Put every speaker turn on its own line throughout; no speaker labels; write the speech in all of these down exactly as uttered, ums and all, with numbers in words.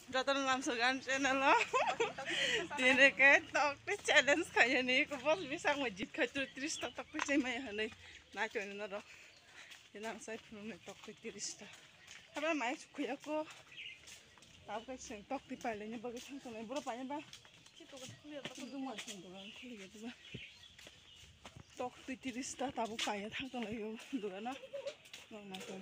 Datang langsung kan channel lo. Ini kayak tok challenge kayak nih, aku bos bisa ngejit kayak tiris tok tok sih mah ya nih. Nah coba ini loh. Ini saya belum tok tiris tok. Apa mai suku ya ko. Tahu kayak sing tok di palenya bagus kan nih berapa ya bang? Itu kan kuliah tok itu mah sing tuh kan kuliah itu bang. Tok tiris tok tahu kayak tang nih yo tuh kan. Nggak nggak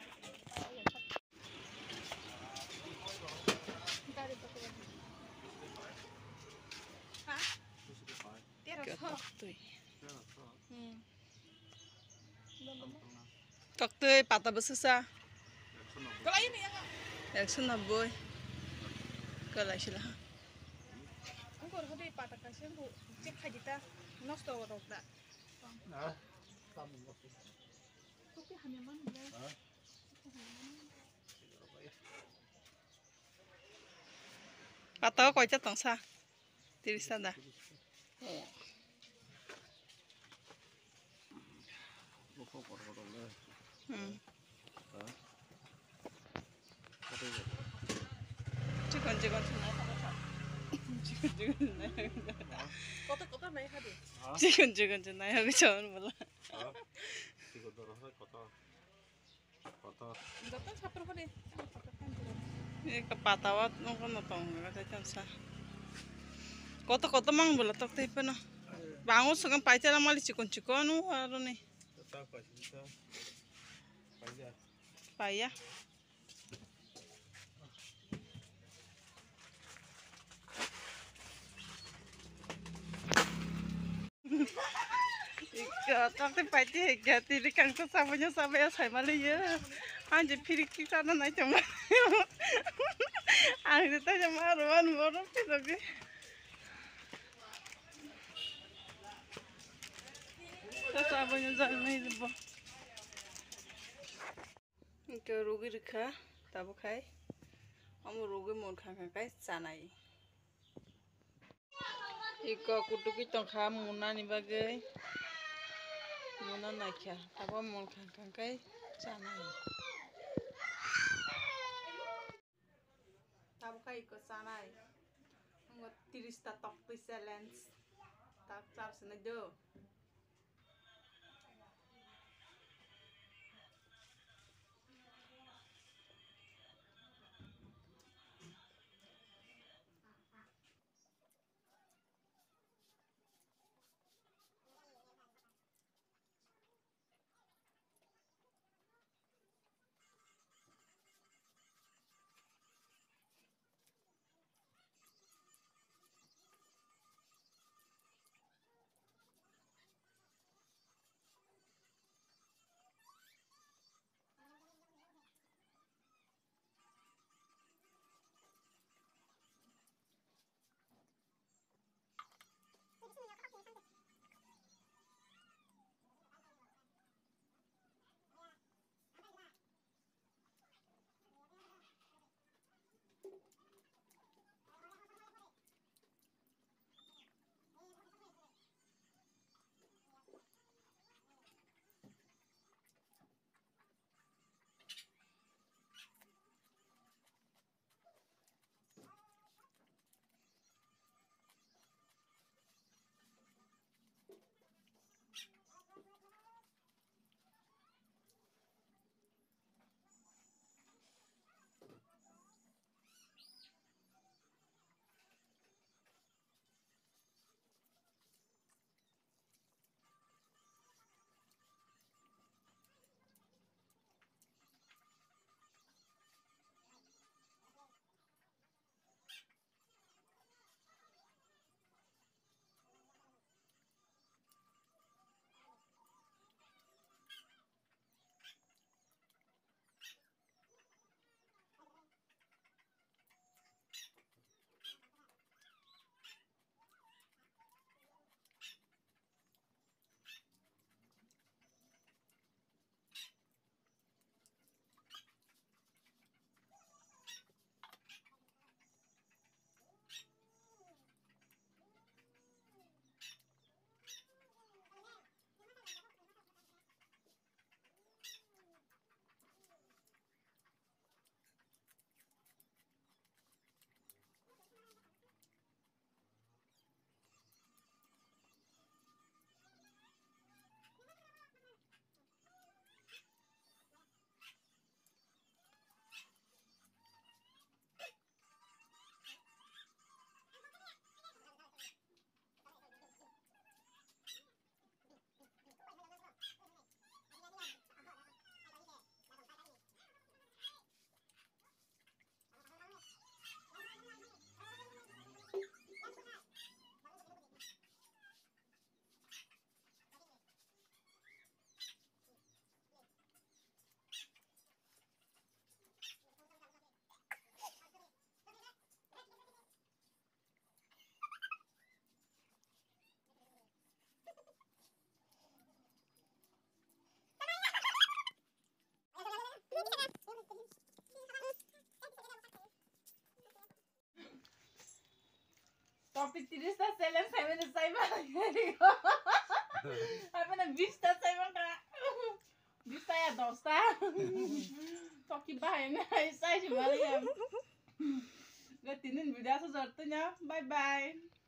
Toktuy pata besar. Kalau ini ya nggak? Ekson naboy. Kalau sih lah. Angkor kau di pata kasih aku cek hajita nosto orang tak.
Nah, kamu waktu.
Tapi hanya mana ya? Pata kau cak tangsa. Tirisan dah. Hmm. Cikon cikon cikon cikon kota kota naik hadi. Cikon cikon naik hadi jangan malah.
Cikon terus kota. Kota.
Datang sapur hadi. Ini kepatawat nongkon notong kata jansa. Kota kota mang bola tok tipe no. Bangun sekarang pacar mali cikon cikon nu haru nih.
Tetap pasti bisa. Payah.
Payah. Ika tapi pacar ganti di kangkung samanya sampai saya malah ya. Anjir pirik kita nana cuma. Akhirnya tanya maruan baru lagi. Samanya sampai itu boh. Ika rugi rika tabu kai. Kamu rugi mau kangkang kai sanai. Ika kutuki tongkam muna nih bagai. Muna naikya, tabu mau kangkang kai sanai. Tabu kai iko sanai. Ngot tiris tatok challenge. Tak charge na do. Topik tirisটা challenge খাইবে চাইবা আপনি বিশটা চাইবা কা বিশটা ya দশটা Toki bahay na isa si Mariam. Gatinin video sa sorto niya. Bye bye.